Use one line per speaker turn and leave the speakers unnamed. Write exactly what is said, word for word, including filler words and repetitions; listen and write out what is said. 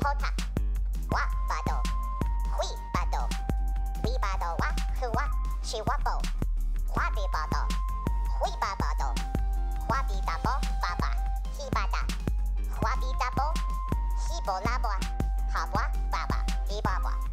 pota wa bado hui bado hui bado wa hua shi wabo hua bi bado hui ba bado hua bi dabo baba hi bada hua bi dabo hi bo labo ha bwa baba bi baba